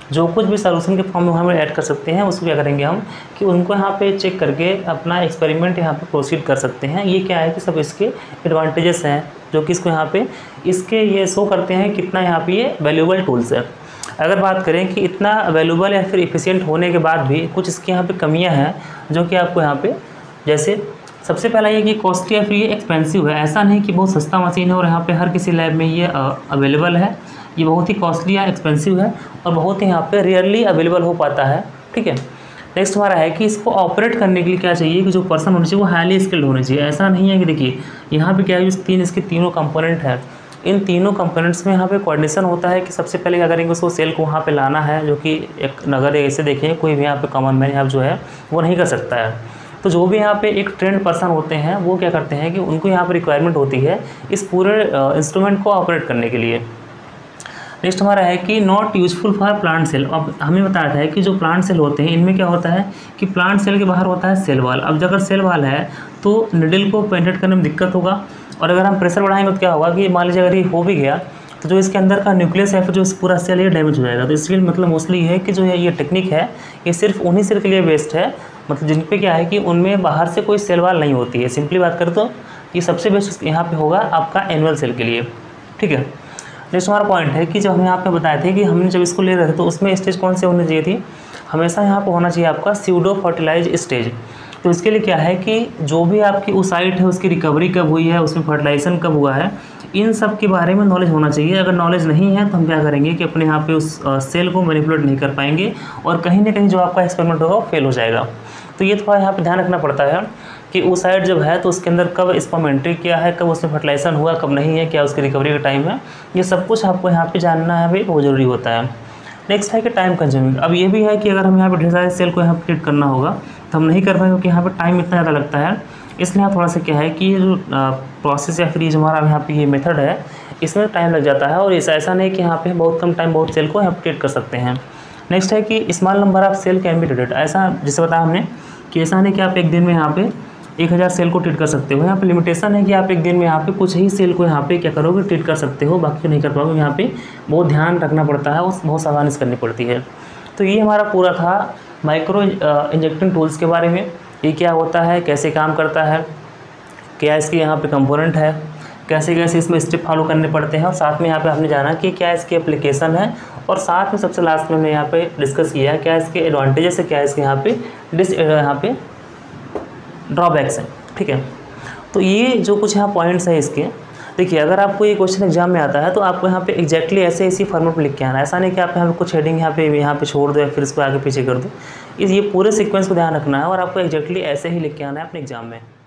जो कुछ भी सॉल्यूशन के फॉर्म में वहाँ पर ऐड कर सकते हैं उसको क्या करेंगे हम कि उनको यहाँ पे चेक करके अपना एक्सपेरिमेंट यहाँ पे प्रोसीड कर सकते हैं। ये क्या है कि सब इसके एडवांटेजेस हैं जो कि इसको यहाँ पे इसके ये शो करते हैं कितना यहाँ पे ये वैल्यूएबल टूल्स है। अगर बात करें कि इतना वैल्यूएबल या फिर एफिशिएंट होने के बाद भी कुछ इसके यहाँ पे कमियाँ हैं जो कि आपको यहाँ पे, जैसे सबसे पहला ये कि कॉस्टली या फिर ये एक्सपेंसिव है। ऐसा नहीं कि बहुत सस्ता मशीन है और यहाँ पे हर किसी लैब में ये अवेलेबल है। ये बहुत ही कॉस्टली या एक्सपेंसिव है और बहुत ही यहाँ पे रेयरली अवेलेबल हो पाता है। ठीक है, नेक्स्ट हमारा है कि इसको ऑपरेट करने के लिए क्या चाहिए कि जो पर्सन होने चाहिए वो हाईली स्किल्ड होने चाहिए। ऐसा नहीं है कि देखिए यहाँ पे क्या है, जो तीन इसके तीनों कंपोनेंट हैं, इन तीनों कंपोनेंट्स में यहाँ पे कोऑर्डिनेशन होता है कि सबसे पहले क्या करेंगे, उसको सेल को वहाँ पे लाना है, जो कि एक अगर ऐसे देखें कोई भी यहाँ पे कॉमन मैन यहाँ जो है वो नहीं कर सकता है। तो जो भी यहाँ पे एक ट्रेंड पर्सन होते हैं वो क्या करते हैं कि उनको यहाँ पे रिक्वायरमेंट होती है इस पूरे इंस्ट्रूमेंट को ऑपरेट करने के लिए। नेक्स्ट हमारा है कि not useful for plant cell. अब हमें बताया था कि जो प्लांट सेल होते हैं इनमें क्या होता है कि प्लांट सेल के बाहर होता है सेल वाल। अब अगर सेल वाल है तो निडल को पेंटेट करने में दिक्कत होगा, और अगर हम प्रेशर बढ़ाएंगे तो क्या होगा कि मान लीजिए अगर ये हो भी गया तो जो इसके अंदर का न्यूक्लियस है फिर जो पूरा सेल ये डैमेज हो जाएगा। तो इसलिए मतलब मोस्टली है कि जो है ये टेक्निक है ये सिर्फ उन्हीं सेल के लिए बेस्ट है, मतलब जिन पे क्या है कि उनमें बाहर से कोई सेल वाल नहीं होती है। सिंपली बात करें तो ये सबसे बेस्ट यहाँ पे होगा आपका एनुअल सेल के लिए। ठीक है, नेक्स्ट हमारा पॉइंट है कि जब हम यहाँ पे बताए थे कि हमने जब इसको ले रहे थे तो उसमें स्टेज कौन से होनी चाहिए थी, हमेशा यहाँ पे होना चाहिए आपका स्यूडो फर्टिलाइज स्टेज। तो इसके लिए क्या है कि जो भी आपकी ओसाइट है उसकी रिकवरी कब हुई है, उसमें फर्टिलाइजेशन कब हुआ है, इन सब के बारे में नॉलेज होना चाहिए। अगर नॉलेज नहीं है तो हम क्या करेंगे कि अपने यहाँ पे उस सेल को मैनिपुलेट नहीं कर पाएंगे और कहीं ना कहीं जो आपका एक्सपेरिमेंट होगा वो फेल हो जाएगा। तो ये थोड़ा यहाँ पे ध्यान रखना पड़ता है कि ओसाइट जब है तो उसके अंदर कब स्पर्म एंट्री किया है, कब उसमें फर्टिलाइजेशन हुआ, कब नहीं है, क्या उसकी रिकवरी का टाइम है, ये सब कुछ आपको यहाँ पे जानना है भाई, वो जरूरी होता है। नेक्स्ट है कि टाइम कंज्यूमिंग। अब ये भी है कि अगर हम यहाँ पे ढेर सारे सेल को यहाँ पे ट्रीट करना होगा तो हम नहीं कर पाएंगे क्योंकि यहाँ पे टाइम इतना ज़्यादा लगता है। इसलिए यहाँ थोड़ा सा क्या है कि ये जो प्रोसेस या फिर ये जो हमारा यहाँ पे ये मेथड है इसमें टाइम लग जाता है, और ऐसा ऐसा नहीं कि यहाँ पे बहुत कम टाइम बहुत सेल को यहाँ पे ट्रीट कर सकते हैं। नेक्स्ट है कि small number of cell can be treated. ऐसा जिसे बताया हमने कि ऐसा नहीं कि आप एक दिन में यहाँ पे एक हज़ार सेल को ट्रीट कर सकते हो। यहाँ पे लिमिटेशन है कि आप एक दिन में यहाँ पे कुछ ही सेल को यहाँ पे क्या करोगे, ट्रीट कर सकते हो, बाकी नहीं कर पाओगे। यहाँ पे बहुत ध्यान रखना पड़ता है, उस बहुत सावधानी करनी पड़ती है। तो ये हमारा पूरा था माइक्रो इंजेक्टिंग टूल्स के बारे में। ये क्या होता है, कैसे काम करता है, क्या इसके यहाँ पे कंपोनेंट है, कैसे कैसे इसमें स्टेप फॉलो करने पड़ते हैं, और साथ में यहाँ पे आपने जाना कि क्या इसकी एप्लीकेशन है, और साथ में सबसे लास्ट में हमने यहाँ पे डिस्कस किया है क्या इसके एडवांटेजेस है, क्या इसके यहाँ पे डिस यहाँ पे ड्रॉबैक्स हैं। ठीक है, तो ये जो कुछ यहाँ पॉइंट्स हैं इसके, देखिए अगर आपको ये क्वेश्चन एग्जाम में आता है तो आपको यहाँ पे एग्जैक्टली ऐसे इसी फॉर्मेट में लिख के आना है। ऐसा नहीं कि आप यहाँ पे कुछ हेडिंग यहाँ पे यहाँ पे छोड़ दो या फिर इसको आगे पीछे कर दो। इस ये पूरे सीक्वेंस को ध्यान रखना है और आपको एग्जैक्टली ऐसे ही लिख के आना है अपने एग्जाम में।